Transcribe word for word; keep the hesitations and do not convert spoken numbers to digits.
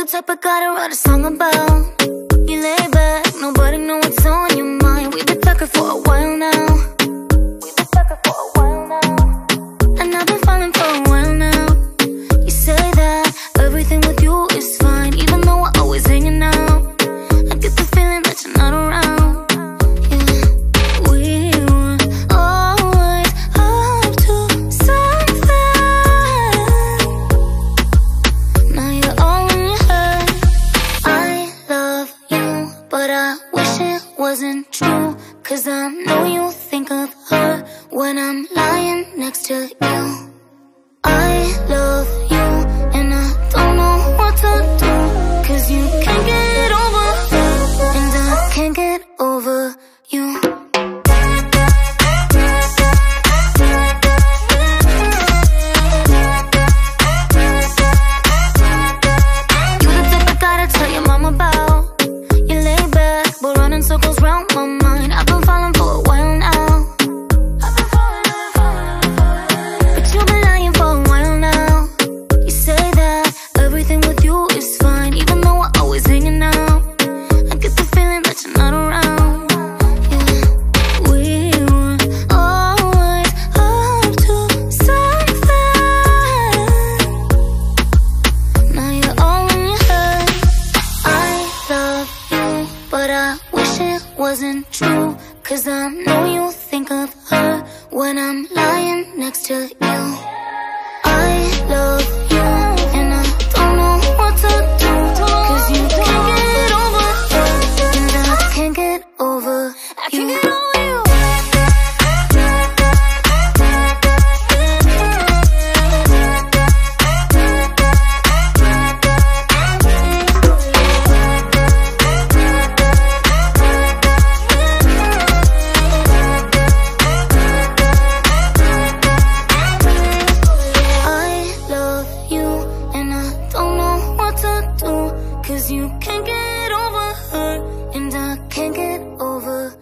the type I gotta write a song about. You lay back, nobody know what's on your mind. We've been talking for a while now. We've been talking for a while now. And I've been falling for a while now. You say that everything with you is fine, even though we're always hanging out. I get the feeling that you're not around. Wasn't true, cause I know you think of her when I'm lying next to you. I love you, and I don't know what to do, cause you can't get over her, and I can't get over you. Circles round my mind. I've been falling for a while now. I've been falling, falling, falling. But you've been lying for a while now. You say that everything with you is fine, even though we're always hanging out. I get the feeling that you're not around. Yeah, we were always up to something. Now you're all in your head. I love you, but I it wasn't true, cause I know you think of her when I'm lying next to you. I love you, and I don't know what to do, cause you can't get over her, and I can't get over I can't you. Get over you. Cause you can't get over her, and I can't get over